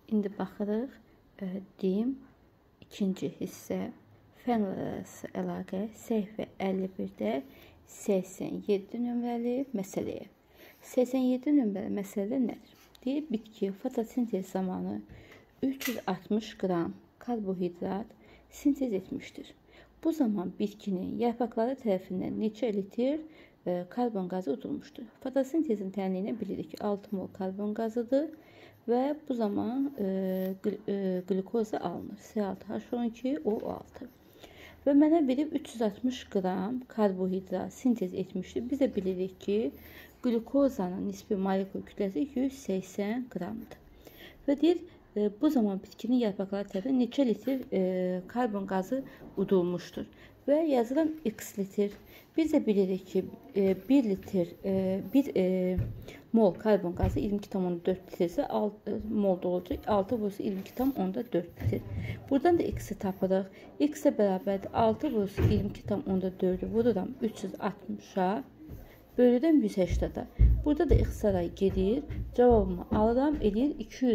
İndi baxırıq dim ikinci hissə fənlər arası əlaqə səhifə 51-də 87 nömrəli məsələyə. 87 nömrəli məsələ nədir? Deyir, bitki fotosintez zamanı 360 qram karbohidrat sintez etmişdir. Bu zaman bitkinin yarpaqları tərəfindən neçə litr karbon qazı udulmuşdur? Fotosintezin tənliyini bilirik ki, 6 mol karbon qazıdır və bu zaman glukoza alınır. C6H12, O6. Və mənə verib 360 qram karbohidrat sintez etmişdir. Biz də bilirik ki, glukozanın nisbi molekul kütləsi 180 qramdır. Və deyir, bu zaman bitkinin yarpaqları tərəfindən neçə litr karbon qazı udulmuşdur. Və yazılan x litr. Biz də bilirik ki, 1 litr, 1 mol karbon qazı 22,4 litrsə 6 molda olacaq. 6 vursa 22,4 litr. Buradan da x-i tapırıq. X-ə bərabərdir 6 vursa 22,4-ü vururam 360-a. Bölürəm 180-a. Burada da ixtisara gedir. Cavabımı alıram. Eləyir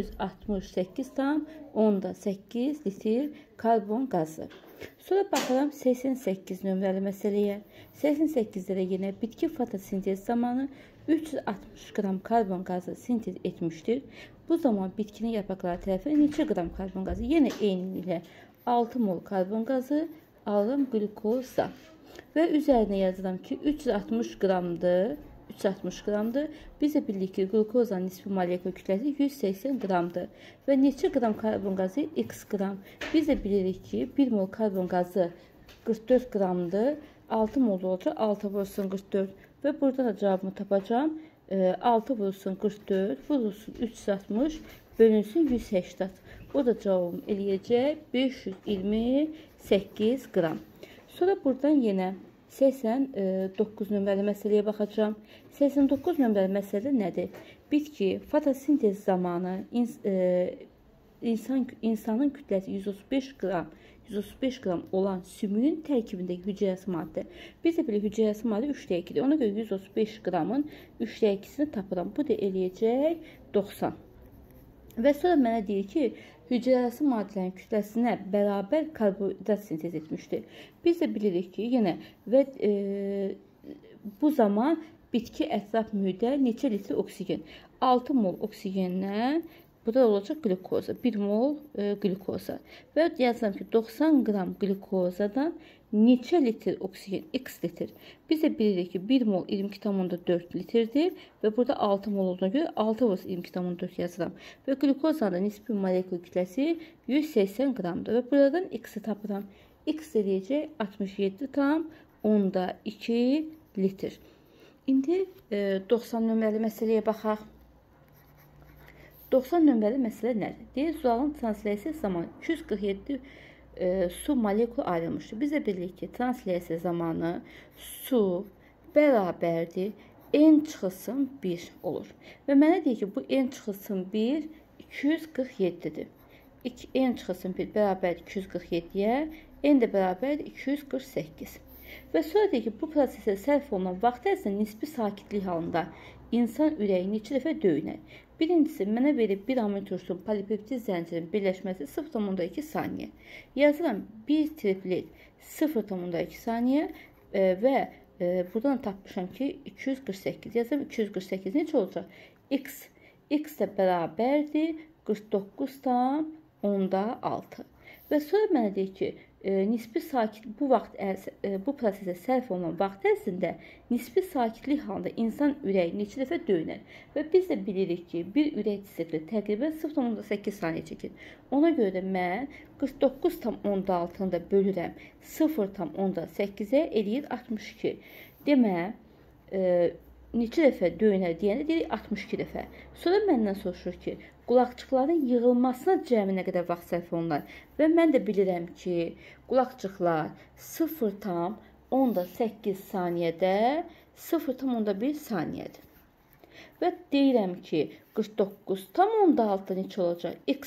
268,8 litr karbon qazı. Sonra baxıram 88 nömrəli məsələyə. 88-də də yenə bitki fotosintez zamanı 360 qram karbon qazı sintez etmişdir. Bu zaman bitkinin yarpaqları tərəfindən neçə qram karbon qazı? Yenə eyniliklə 6 mol karbon qazı alıram glukoza. Və üzərinə yazıram ki, 360 qramdır. 360 qramdır. Biz də bilirik ki, glukozanın nisbi molekul kütləsi 180 qramdır. Və neçə qram karbon qazı? X qram. Biz də bilirik ki, 1 mol karbon qazı 44 qramdır. 6 mol olacaq. 6 vurulsun 44. Və burada da cavabımı tapacağım. 6 vurulsun 44, vurulsun 360, bölünsün 180. O da cavabım eləyəcək 528 qram. Sonra buradan yenə 89 nömrəli məsələyə baxacağım. 89 nömrəli məsələ nədir? Bitki fotosintez zamanı insanın kütləsi 135 qram olan sümüyün tərkibindəki hüceyrəsi maddə. Biz də bilirik, hüceyrəsi maddə 3/2-dir. Ona görə 135 qramın 3/2-sini tapıram. Bu da eləyəcək 90. Və sonra mənə deyir ki, hüceyrəsi maddələrin kütləsinə bərabər karbohidrat sintez etmişdir. Biz də bilirik ki, yenə və bu zaman bitki ətraf mühitə neçə litr oksigen? 6 mol oksigendən bu da olacaq glukoza. 1 mol glukoza. Və yazıram ki, 90 qram glukozadan neçə litr oksigen? X litr. Biz də bilirik ki, 1 mol 22,4 litrdir. Və burada 6 mol olduğuna görə 6 vursa 22,4 yazıram. Və glukozanın nisbi molekul kütləsi 180 qramdır. Və buradan X-i tapıram. X eləyəcək 67,2 litr. İndi 90 nömrəli məsələyə baxaq. 90 nömrəli məsələ nədir? Deyir, sualın translyasiya zamanı 247 su molekulu ayrılmışdır. Biz də bilirik ki, translyasiya zamanı su bərabərdir n çıxılsın 1 olur. Və mənə deyir ki, bu n çıxılsın 1 247-dir. N çıxılsın 1 bərabər 247-yə, n də bərabər 248. Və sonra deyir ki, bu prosesə sərf olunan vaxt ərzində nisbi sakitlik halında insan ürəyi neçə dəfə döyünər? Birincisi, mənə verib 1 aminotursun polipeptid zəncirin birləşməsi 0,2 saniyə. Yazıram 1 triplet 0,2 saniyə və buradan tapmışam ki, 248. Yazıram 248 necə olacaq? X də bərabərdir 49,6. Və sonra mənə deyir ki, nisbi sakit bu prosesə sərf olunan vaxt ərzində nisbi sakitlik halında insan ürəyi neçə dəfə döyünər? Və biz də bilirik ki, bir ürək sikli təqribən 0,8 saniyə çəkir. Ona görə də mən 49,6-nı da bölürəm 0,8-ə eləyir 62. Demə, neçə dəfə döyünər deyəndə deyirik 62 dəfə. Sonra məndən soruşur ki, qulaqçıqların yığılmasına cəmi nə qədər vaxt sərf olunur? Və mən də bilirəm ki, qulaqçıqlar 0,8 saniyədə 0,1 saniyədir. Və deyirəm ki, 49,6 neçə olacaq? X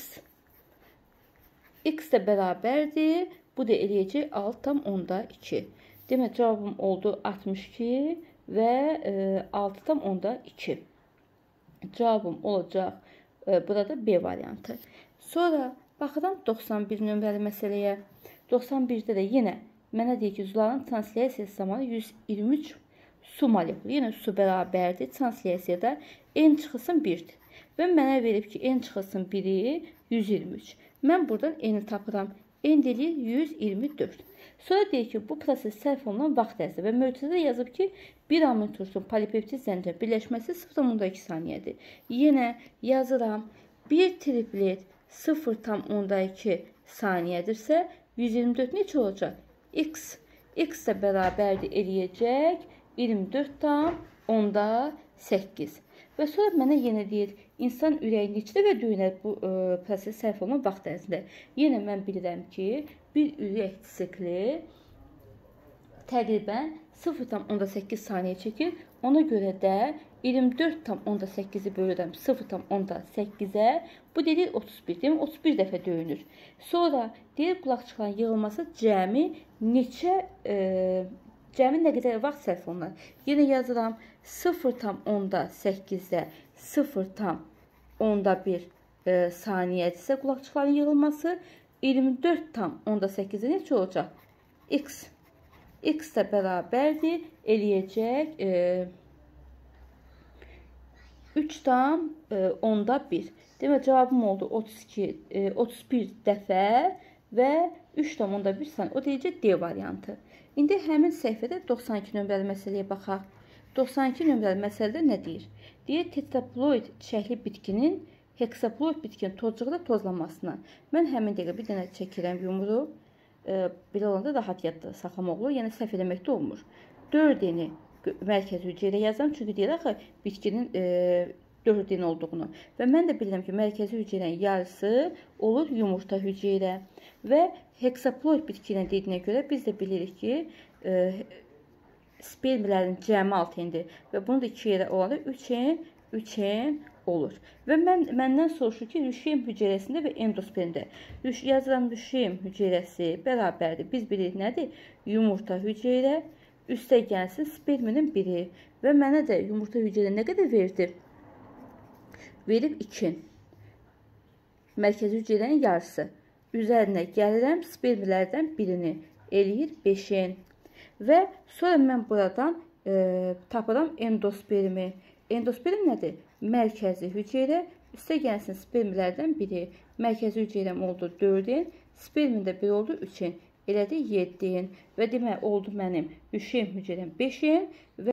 də bərabərdir. Bu da eləyəcək 6,2. Demək, cavabım oldu 62 və 6,2. Cavabım olacaq Burada B variantı. Sonra baxıram 91 nömrəli məsələyə. 91-də də yenə mənə deyir ki, üzvlərin translyasiyası zamanı 123 su molekulu. Yenə su bərabərdir. Translyasiyada n çıxılsın 1-dir. Və mənə verib ki, n çıxılsın 1-i 123. Mən buradan n-i tapıram. N deyir 124. Sonra deyir ki, bu proses sərf olunan vaxt ərzində və mötərizədə yazıb ki, bir amino turşun polipeptid zəncər birləşməsi 0,2 saniyədir. Yenə yazıram, bir triplet 0,2 saniyədirsə, 124 neçə olacaq? X. X də bərabərdir eləyəcək 24,8. Və sonra mənə yenə deyir, insan ürəyi neçə dəfə döyünər bu proses sərf olunan vaxt ərzində. Yenə mən bilirəm ki, bir ürək sikli təqribən 0,8 saniyə çəkir. Ona görə də 24,8-i bölürəm 0,8-ə. Bu deyir 31. Demək 31 dəfə döyünür. Sonra deyir qulaqçıqların yığılması cəmi nə qədər vaxt sərf olunar. Yenə yazıram 0,8-də 0,1 saniyədirsə qulaqçıqların yığılması 24,8-də neçə olacaq? X. X də bərabərdir eləyəcək 3,1. Demək cavabım oldu 31 dəfə və 3,1 saniyə. O deyəcək D variantı. İndi həmin səhifədə 92 nömrəli məsələyə baxaq. 92 nömrəli məsələdə nə deyir? Deyir, tetraploid çiçəkli bitkinin heksaploid bitkinin tozcuqda tozlanmasına. Mən həmin dəqiqə bir dənə çəkirəm yumru. Belə olanda rahat yadda saxlamaq olur. Yəni səhv eləmək də olmur. 4-ni mərkəzi hüceyrə yazam. Çünki deyir axı bitkinin 4-in olduğunu. Və mən də bilirəm ki, mərkəzi hüceyrənin yarısı olur yumurta hüceyrə. Və heksaploid bitki ilə dediyinə görə biz də bilirik ki, spermlərin cəmi 6-indir. Və bunu da 2 yerə olanda 3n olur. Və məndən soruşur ki, rüşeym hüceyrəsində və endospermdə. Yazıram, rüşeym hüceyrəsi bərabərdir. Biz bilirik nədir? Yumurta hüceyrə, üstə gəlsin sperminin biri. Və mənə də yumurta hüceyrə nə qədər verdi? Verib 2. Mərkəzi hüceyrənin yarısı. Üzərinə gəlirəm, spermlərdən birini eləyir 5-in. Və sonra mən buradan tapıram endospermi. Endosperm nədir? Mərkəzi hüceyrə, üstə gəlsin spermlərdən biri. Mərkəzi hüceyrəm oldu 4-in, spermin də 1 oldu 3-in. Elədi 7-in. Və demək oldu mənim rüşeym hüceyrəm 5-in və